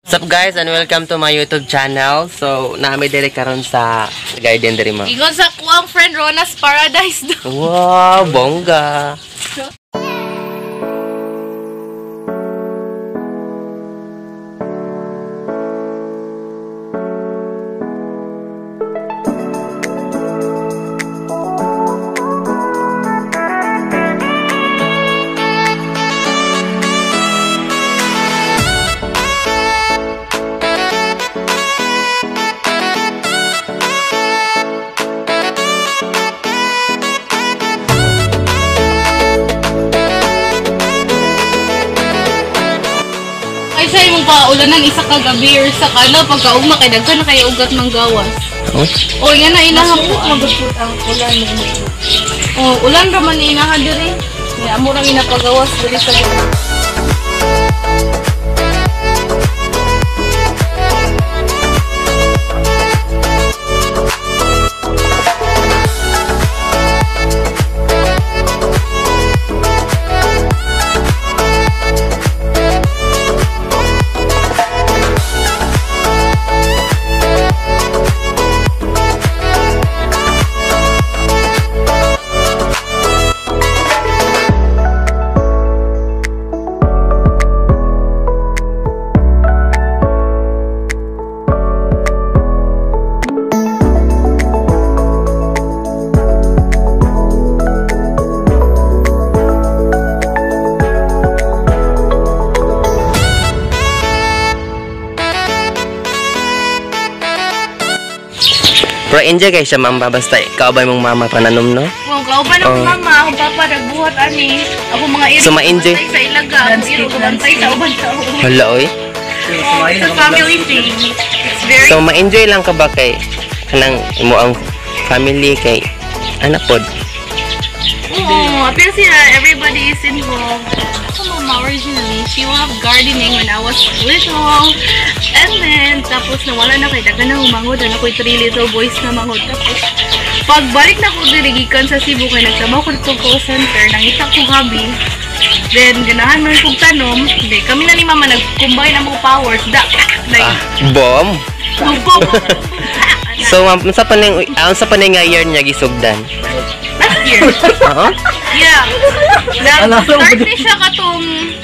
What's up guys and welcome to my YouTube channel. So, naami diri karon sa garden diri mo. Ingon sa kuang friend Rona's Paradise do. Wow, bongga. Ay sa imong paulanan isa ka gabi or sa kana pagkaugma kay daghan na kay ugat ng gawas. O yan na inahapot magupot ang ulan mo. Oh, ulan ra man inaha diri. Ya amo ra ginapagawas diri sa Pero enjoy guys siya mamba basta ikaw ba mong mama pananom no? Kung kauban ng mama, akong papa nagbuhat ani. Ako mga iri. So ma-enjoy sa ilaga, ako iro bantay sa uban tao. Hala oy. It's a family thing. It's very So ma-enjoy lang ka ba kay kanang imo ang family kay anak pod? Oo, appears sila, everybody is involved. Ako mama originally, she loved gardening when I was little. And then, tapos nawala na kay dagan na humangod. Ano ko'y 3 little boys na mangod. Tapos, pagbalik na ko dirigikan sa Cebu kay nagtrabaho ko dito call center, nangita ko hobby. Then, ganahan man kong tanom. Hindi, kami na ni mama nag-combine ang mga powers. Bomb? Bom! So, sa panay nga year niya gisugdan? Last year. Yeah. Start na siya katong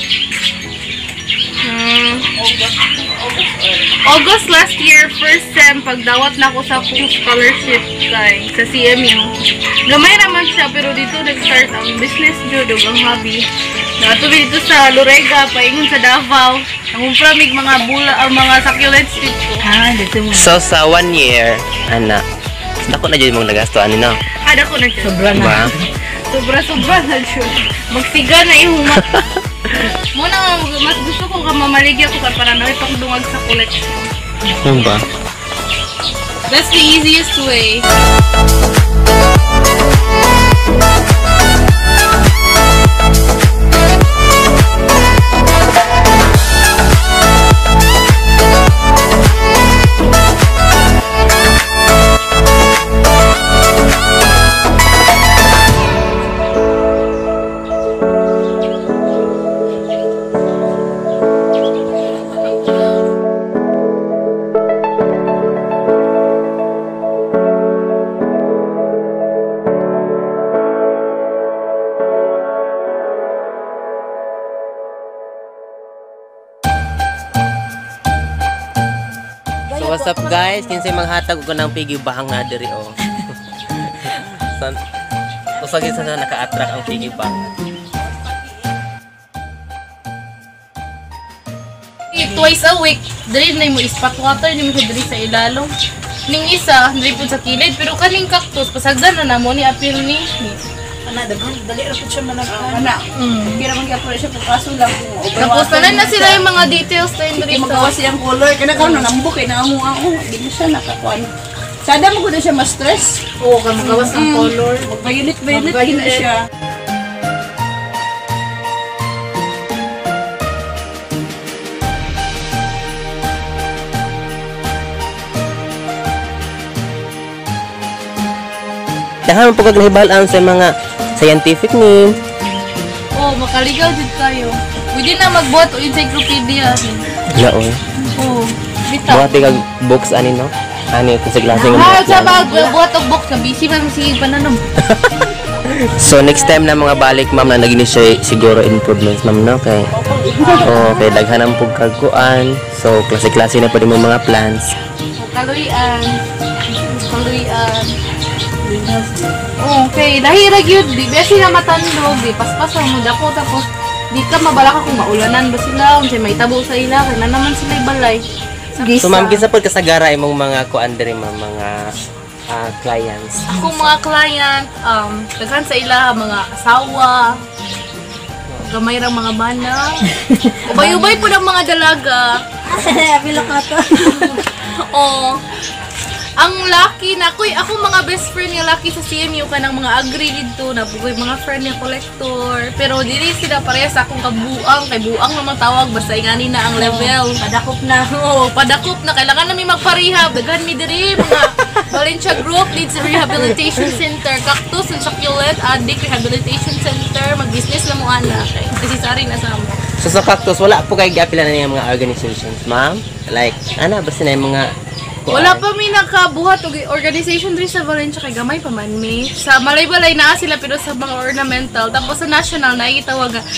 August last year, first sem, pagdawat na ako sa full scholarship kay sa CMU. Gamay naman siya, pero dito nag-start ang business jud ang hobby. Natuloy dito sa Lorega, paingon sa Davao. Nangumpramig mga bula, mga succulents dito. Dito mo. So, sa 1 year, anak, dako na dyan mong nagasto, ano no? Dako na dyan. Sobra na. Ba? Sobra na dyan. Magsiga na yung muna nga, mas gusto ko ka mamaligya ko para nakipagdungag sa collection. Ano ba? That's the easiest way. So what's up guys? Kinsay manghatag ko ng piggy bank nga diri oh. Usagin sa naka-attract ang piggy bank. Twice a week, dali na mo spot water ni mo diri sa ilalong. Ning isa, dali po sa kilid, pero kaning cactus pasagdan na namo ni apil ni. Dali ra pud siya managana. Kira man gyapon siya pagkaso lang. Tapos na sila yung mga details na yung diri Magawa siyang color kana karon nambok kay naamo ako. Di mo siya nakakuan. Sada mo gud siya ma-stress. Oo, ka magawas ng color. Violet na siya. Dahan po kag nahibalaan sa mga scientific name. Oh, makaligaw din tayo. Pwede na magbuhat o encyclopedia. Laon. Oh. Buhat kag books ani no? Ani kung sa klase ng Ah, mga sa plants. buhat og box ka busy man sige pananom. So next time na mga balik ma'am na naging siya siguro improvements ma'am no kay kay daghan ang pagkaguan. So klase-klase na pud mo mga plants. Kaluyan. Okay, dahira gyud di besi na matandog, di paspas mo dako tapos di ka mabala ka kung maulanan ba sila, unsay may tabo sa ila kay na naman sila balay. So ma'am kinsa pud kasagara imong mga kuan diri ma'am mga clients. Ako mga client, daghan sa ila mga asawa, gamay ra mga bana. Ubay-ubay po ng mga dalaga. Bilok na to. Oh. Ang lucky na ako mga best friend nga lucky sa CMU kanang mga agri dito na bugoy mga friend nga collector. Pero dili sila pareha sa akong kabuang kay buang naman tawag basta ingani na ang level. Padakop na. Oo, padakop na kailangan namin magpa-rehab. Daghan mi diri mga Valencia Group needs a rehabilitation center, Cactus and Succulent Addict Rehabilitation Center. Mag-business na mo ana kay necessary na sa amo. So sa Cactus wala po kay giapila na yung mga organizations ma'am. Like ana basta na yung mga Wala pa mi nakabuhat og organization diri sa Valencia kay gamay pa man mi. Sa Malay-Balay naa sila pero sa mga ornamental tapos sa national na gitawag nga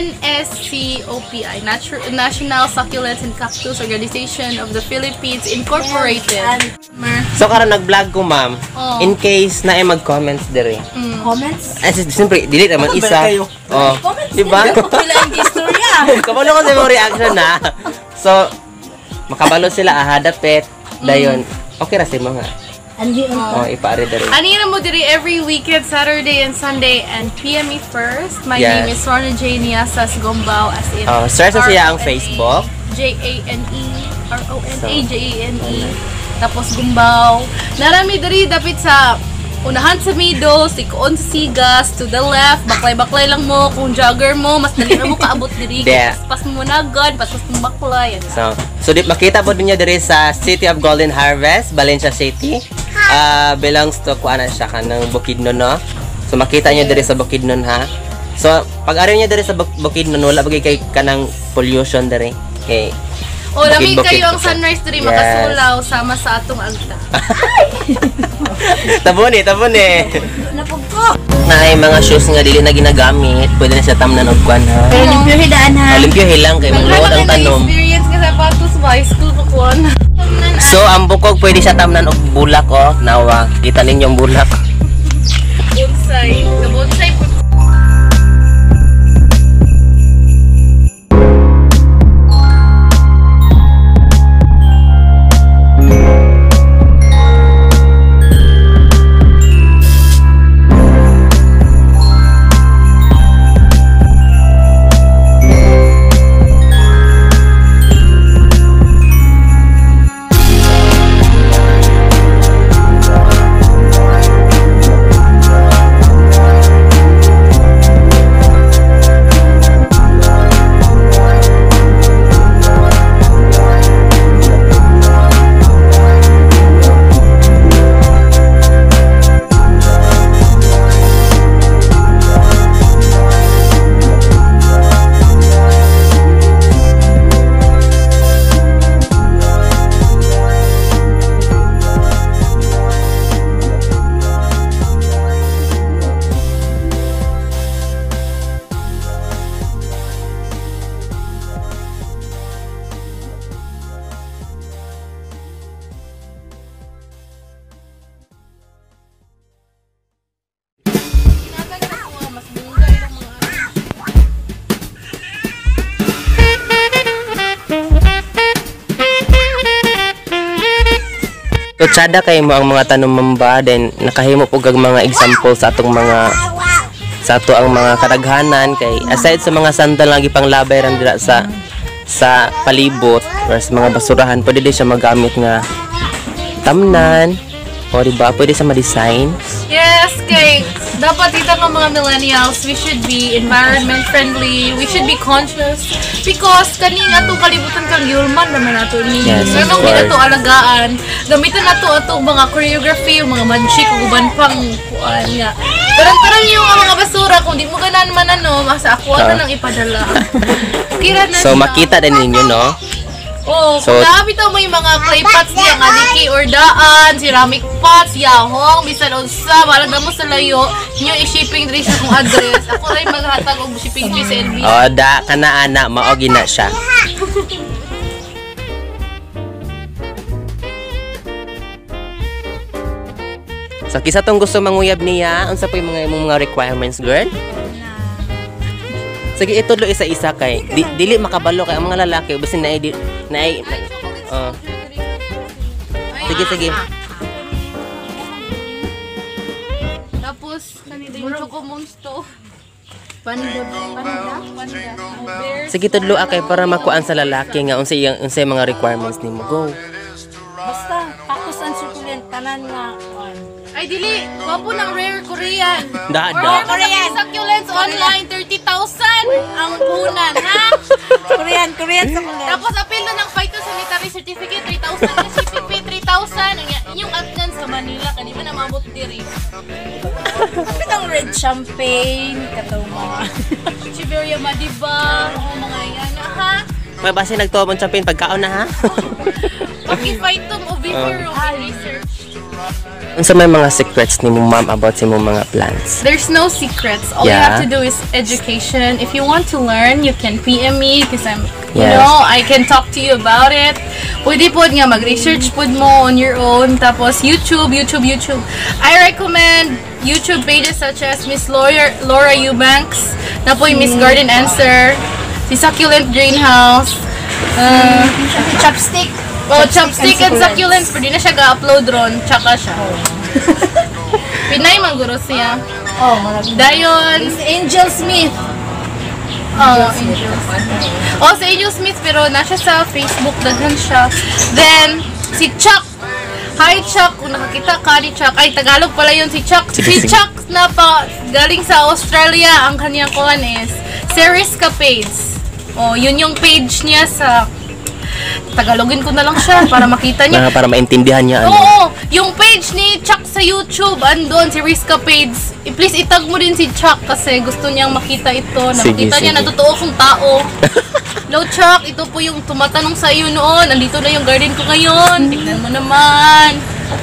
NSCOPI, National Succulents and Cactus Organization of the Philippines Incorporated. So karon nag-vlog ko ma'am. Oh. In case na ay mag-comments diri. Comments? Ay siyempre delete naman isa. Oh. Comments Diba? Pila ang istorya. Kabalo ko sa mga reaction na. So makabalo sila dapet dayon. Okay ra si mga. Andi Oh, ipaari diri. Ani na mo diri every weekend, Saturday and Sunday and PME first. My Yes. name is Rona Jania Sas Gombao as in Search na siya ang R-O-N-A, Facebook. Jane RONA tapos Gumbao. Narami diri dapit sa unahan sa middle, sikoon sa sigas, to the left, baklay-baklay lang mo. Kung jogger mo, mas dali na mo kaabot diri. Yeah. Pas mo na agad, pas mo baklay. So makita po ninyo diri sa City of Golden Harvest, Valencia City. Belongs to kuana siya kanang Bukidnon no. So makita niyo diri sa Bukidnon ha. So pag ari niyo diri sa Bukidnon wala bagay kay kanang pollution diri. Okay. O, lamig Bukid-bukid kayo ang siya. sunrise diri Yes. makasulaw sama sa atong agta. Tabon eh. Napugko. Na ay mga shoes nga dili na ginagamit, pwede na siya tamnan og kuan ha. Pero limpyo hidaan ha. Olimpio hilang kay magluwag ang tanom. Experience ka sa patos ba? School ko po. So ang bukog pwede siya tamnan og bulak oh. Nawa, kita ninyo ang bulak. Bonsai. Sa bonsai po. So tsada kay mo ang mga tanom mamba then nakahimo pug ang mga example sa atong mga sa ato ang mga kadaghanan kay aside sa mga sandal nga gipanglabay ran dira sa palibot or sa mga basurahan pwede din siya magamit nga tamnan o diba pwede sa ma-design. Yes, kay dapat dito ng mga millennials, we should be environment friendly, we should be conscious because kaning atong kalibutan kang yulman naman nato ni. Yes, So of nung course. ito alagaan, gamitan nato atong mga choreography, mga magic, uban pang kuan nga. Tarang-tarang yung mga basura kung di mo ganan man masa ako na nang ipadala. Kira na So siya. makita din ninyo no. Oh, So- kung nakabitaw mo yung mga clay pots niya, nga diki or daan, ceramic pots, yahong, bisan unsa, balag na mo sa layo, nyo i-shipping diri sa kong address. Ako rin maghatag og shipping fee sa LB. Oh, da kana ana maogi na siya. So kisa tong gusto manguyab niya, unsa po yung mga imong mga requirements, girl? Sige, itudlo isa-isa kay dili makabalo kay ang mga lalaki basin oh. Sige, sige. Tapos, kanina yung Choco Monster. Panda. Sige, tudlo kay para makuan sa lalaki nga unsay mga requirements nimo. Go. Basta, pakos ang sukulent, tanan nga. Ay, dili. Wapo ng rare Korean. Da. Korean. Succulents online, 30,000 ang punan, ha? Korean sukulent. Tapos, apil na ng phytosanitary certificate, 3,000 yung shipping fee, 3,000. Inyong atgan sa Manila, kanina na mabot diri. Kapit ang red champagne, kataw mga. Siberia Madiba, mga yan, ha? May base nagtuon champagne pagkaon na ha. Pag-phytom o Vivero research. Unsa may mga secrets nimo ma'am about sa imong mga plants? There's no secrets. All you Yeah. have to do is education. If you want to learn, you can PM me because you Yes. know, I can talk to you about it. Pwede po nga mag-research po mo on your own. Tapos YouTube. I recommend YouTube pages such as Miss Laura Eubanks, na po yung Miss Garden Answer, si Succulent Greenhouse, Chopstick. Chopstick and Succulents, pero di na siya ga-upload ron, tsaka siya. Pinay mangguro siya. Oh, marami. Dayon, Angel Smith. Angel Smith. Sa Angel Smith, pero nasa sa Facebook, daghan siya. Then, si Chuck. Hi Chuck, kung nakakita ka ni Chuck. Ay, Tagalog pala yun si Chuck. Sige, Si sige. Chuck na pa, galing sa Australia, ang kanyang kuhan is Seriska Page. Yun yung page niya sa... Tagalogin ko na lang siya para makita niya. Para maintindihan niya ano. Oo, yung page ni Chuck sa YouTube, andon, si Rizka Page. Please itag mo din si Chuck kasi gusto niyang makita ito. Sige, Nakita niya sige. na totoo kong tao. Hello Chuck, ito po yung tumatanong sa iyo noon. Nandito na yung garden ko ngayon. Tignan mo naman.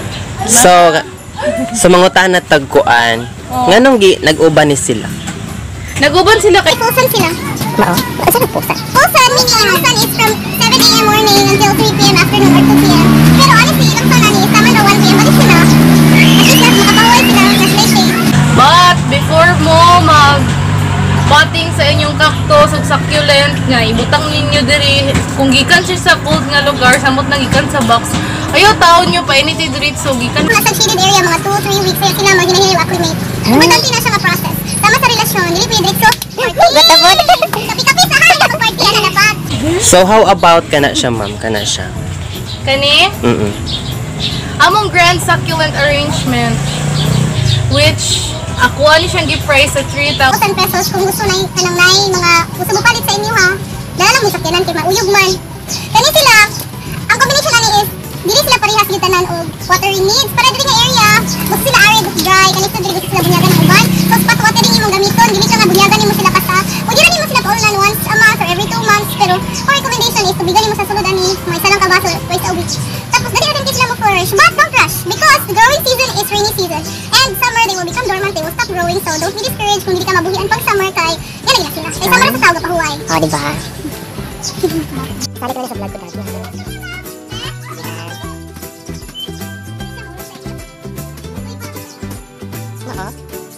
So mangutahan na tagkuan. Nganong nag-uban ni sila? Nag-uban sila kay... Pusan sila. Mao. Saan ang pusan? Pusan, meaning ang pusan is from 7 a.m. morning until 3 p.m. afternoon or 2 p.m. Pero honestly, ilang pusan ni tama na 1 p.m. Balik sila. At least makapahuway sila ng flashing. But before mo potting sa inyong cactus o succulent nga ibutang ninyo diri kung gikan siya sa cold nga lugar samot nang gikan sa box ayo taon nyo pa initi diretso gikan Nasa shaded area, mga 2-3 weeks, kaya sila maghinahinay yung acclimate. Importante na siya nga process. Tama sa relasyon, dili pwede so kapi-kapi sa hanggang kung party na dapat. So how about kana siya ma'am? Kana siya. kani among grand succulent arrangement which ako ani siyang gi-price sa 3,000 1,000 pesos kung gusto na kanang nai mga gusto mo palit sa inyo ha. Dala lang mo sakyanan kay mauyog man. Kani sila, ang combination ani is dili sila parehas gyud tanan og watering needs para diri nga area. Gusto sila arid dry, kani sa diri gusto sila bunyagan ng uban. So spot watering imong gamiton, dili ka nga bunyagan nimo sila basta. Pwede ra nimo sila paulan once a month or every 2 months pero our recommendation is tubigan nimo sa sulod ani may isa lang ka baso twice a week. Tapos dali ra din sila mo flourish, but don't rush because the growing season is rainy season. And summer they will become dormant, they will stop growing, so don't be discouraged kung hindi ka mabuhian pag summer kay yan na sila. Kay summer sa tawag pahuway. Oh, di ba? Sali ka na sa vlog ko dati. Oo.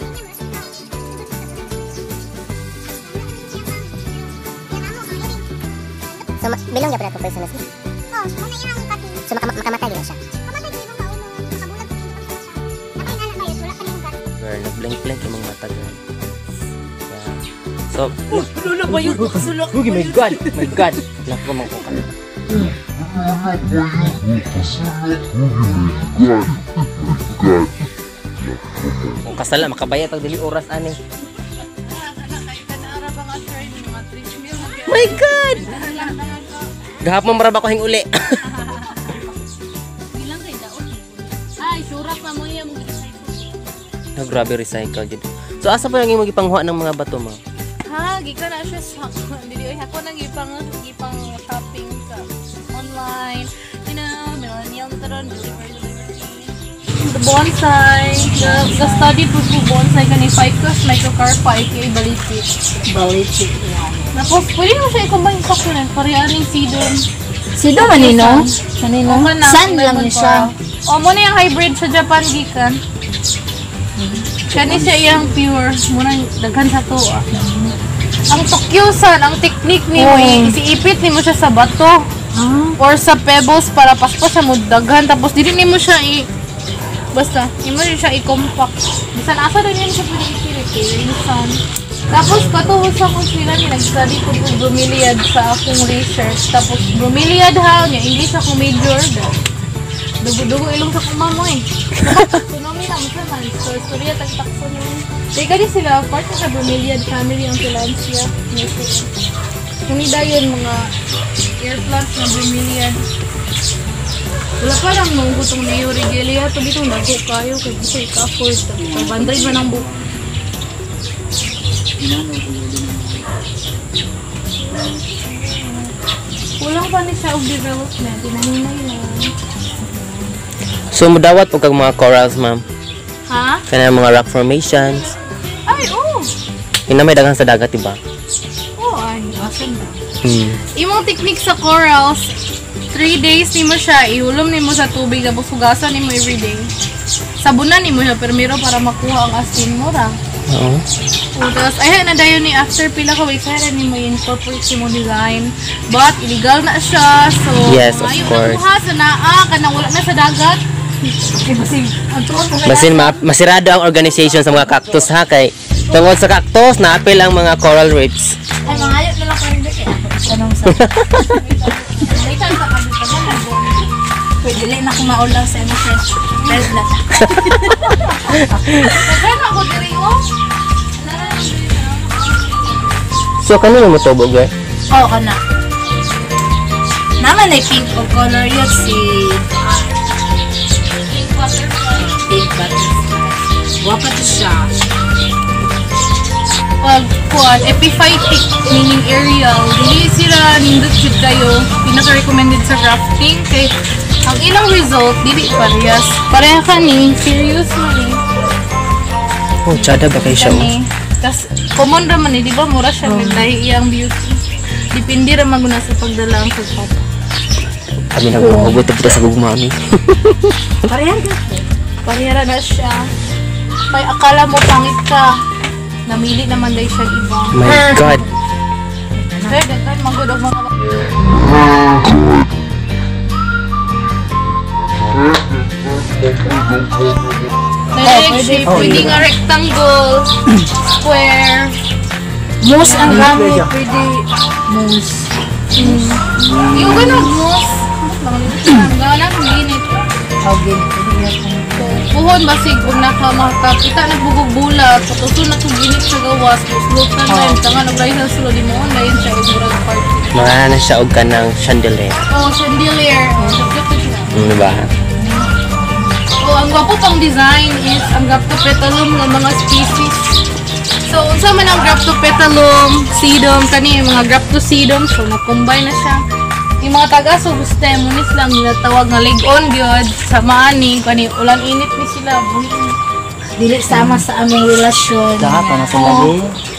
So, bilong niya pala ito personal space. Oh, ano yung cutting? So, makamatay din siya. Kamatay ko ibang kauno, nakabulag ko yung pagkasa. Napay na kayo, wala ka niyong gato. Girl, nag-blink-blink yung mga mata girl. Yeah. So, Lula ba yun? Kasulok. Uy, my God! My God! Lako man ko ka. Kung kasala, makabayat ang dili oras ani. My God! Gahapon maraba ko hing uli. ay surat pa mo yan No, grabe recycle jud. So asa pa yung magipanghuha ng mga bato mo? ha gikan na siya sa dili ako nang ipang shopping sa design. You know, millennial taron, the bonsai, the study po bonsai kani ficus, microcarpa, aka balitit. Balitik yan. Tapos, pwede mo siya i-combine sa kunan, pareharing sidon. Sino manino? Kanino? Sand lang ni siya. O, muna yung hybrid sa Japan gikan. Kani siya yung pure, muna daghan sa to. Ang Tokyo-san, ang technique ni mo, isiipit ni mo siya sa bato. Or sa pebbles para paspas siya mo daghan. Tapos, dili ni mo siya basta, hindi mo siya i-compact. Bisan asa rin yun siya pwede i-kilit. Tapos, katuhod sa kung sila ni nag-study ko ng bromeliad sa akong research. Tapos, bromeliad ha, niya, English ako major. Dugo-dugo ilong sa kumamoy. Sunomi na mo naman. So, storya tagtakso niyo. Teka din sila, part na sa bromeliad family ang Tillandsia. Kunida yun mga air plants na bromeliad. Wala pa lang nung gutong na yung regalia. Ito dito nago kayo. Kaya gusto ika-afford. Banday ba ng buko? Kulang pa ni siya of development. Tinaninay lang. So mudawat po kag mga corals, ma'am. Ha? Kana mga rock formations. Ay, oo. Ina may daghan sa dagat, diba? Oo, ay. Asan na? Hmm. Imong technique sa corals, 3 days ni mo siya, ihulom ni mo sa tubig, tapos hugasan ni mo everyday. Sabunan ni mo siya, permiro para makuha ang asin mo ra. Oo. Tapos, ayan na dayon ni after pila ka weeks, ayan ni mo incorporate si mo design. But, illegal na siya, so, Yes, of course. Kuha sa naa, kanang wala na sa dagat. Basin masirado ang organization sa mga cactus ha kay tungod sa cactus naapil ang mga coral reefs. Ay, mga ayot na lang karin dito. Anong sa? Pwede lang na kumaulang sa mga fresh na. Nagkano ako diri mo? So kanino mo to bugay? Oo, kana. Naman ay pink o color yun si pink butterfly. Wapa to siya. Pag kuwan, epiphytic, meaning aerial, hindi sila nindot jud kayo, pinaka-recommended sa grafting, kay ang ilang result, dili parehas. Pareha ka ni, serious man eh. Oh, tsada ba kayo siya? Tapos, common raman eh, di ba? Mura siya, may dahil iyang beauty. Dipindi raman guna sa pagdala ang pagpapa. Kami na mahugot na sa gugmami. Parehan ka. Pareha na siya. Kay akala mo pangit ka, namili naman dahil siya iba. My God. Kaya daghan magod ang mga leg shape, pwede nga rectangle, square. Moose ang gamit. Pwede moose. Yung ganun, moose. Ang ganun, ginit. Okay. Puhon basig kung nakamakakita nagbugog bulat, patuto na kung ginit sa gawas, slow na time, tanga nag-rise na slow, di mo online siya yung murag party. Mga na siya og kanang chandelier. Oh, chandelier. Diba? So, ang gwapo pang design is ang Graptopetalum ng mga species. So, unsa man ang Graptopetalum, sedum, kani yung mga Graptosedum, so na-combine na siya. Yung mga taga-subuste, munis lang ginatawag na leg-on gyud sa maani, kani ulan init ni sila, buhi. Dili sama sa aming relasyon. Dapat na sa lagi.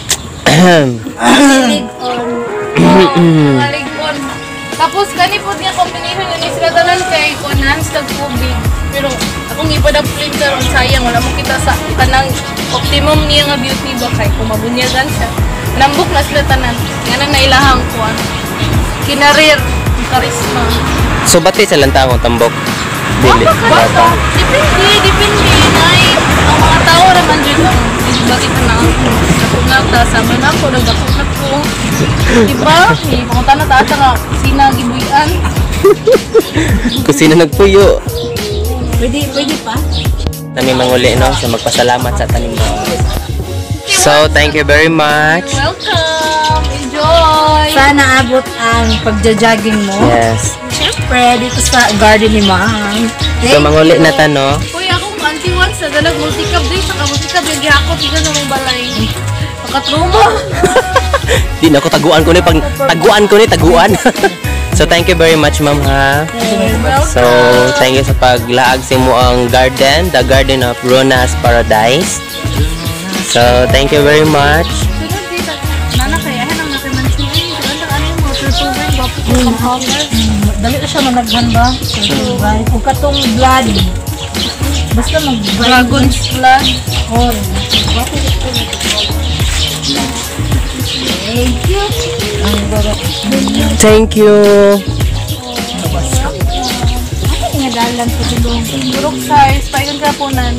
Leg-on. Mga leg-on. Tapos, kani po niya combination ni sila tanan kay enhanced ng tubig. Pero, akong ipadapling karon sayang, wala mo kita sa kanang optimum niya nga beauty ba kay kung mabunyagan siya. Nambok na sila tanan. Nga na nailahang kuan. Kinarir, karisma. So bati sa lantaong tambok. Dili. Basta, depende. Nay, ang mga tao raman dyan ang bakit na nakungata sa man ako, nagdakot na ko. Diba? Mga tanata nga, sinagibuyan. Kusina nagpuyo. Pwede pa? Nami manguli no sa magpasalamat sa tanim mo. So thank you very much. Welcome! Enjoy! Sana abot ang pagja-jogging mo. Yes. Siyempre, dito sa garden ni Ma'am. So manguli na ta no. Kuya, akong auntie once na dalag multi-cab din, saka multi-cab yung gihakot, ikan sa mong balay. Pagkatruma. Di na ako taguan ko ni pag taguan ko ni taguan. So thank you very much ma'am ha. So thank you sa paglaag sa mo ang garden, the garden of Rona's Paradise. So thank you very much. Sunod dito. Nana kaya hanang nakimansin. Ano mo? Tutugan. Wapo ko ng powder. Dali na siya managhan ba? Kung katong blood. Basta Dragon's blood. Oh. Thank you. Thank you. Ay, nagalan ko dito. Burok size. Payon kapunan.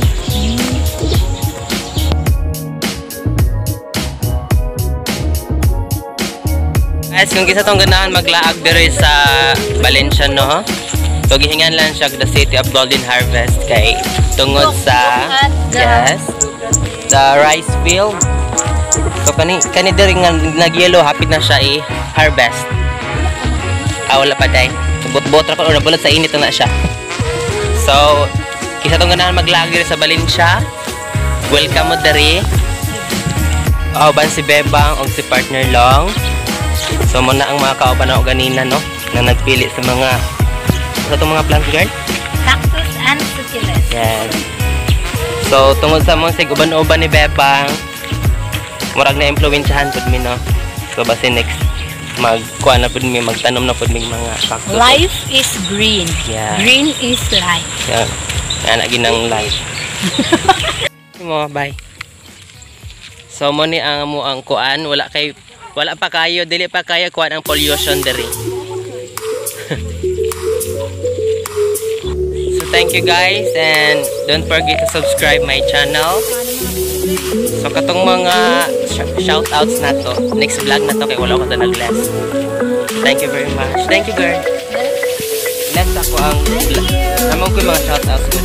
Guys, kung kisa tong ganahan maglaag diri sa Valencia no. So gihingan lang siya the city of Golden Harvest kay tungod sa the rice field. So kani diri nga nag-yellow hapit na siya i-harvest. Wala pa day. Bot-bot ra pa or nabulat sa init na siya. So kisa tong ganahan maglaag diri sa Valencia. Welcome mo diri. Ban si Bebang og si partner Long. So muna ang mga kauban ako ganina no na nagpili sa mga mga plants girl. Cactus and succulent. Yes. So tungod sa mga sig-uban-uban ni Bebang, murag na impluwensyahan pud mi no. So base next magkuha na pud mi magtanom na pud mi mga cactus. Life is green. Yeah. Green is life. Yan. Yan ginang life. Mo bye. So mo ni ang mo ang kuan wala pa kayo dili pa kayo kuan ang pollution diri. So thank you guys and don't forget to subscribe my channel. So katong mga shoutouts na to next vlog na to kay wala ko ta nag-less. Thank you very much. Thank you girl. Next ako ang among ko mga shoutouts.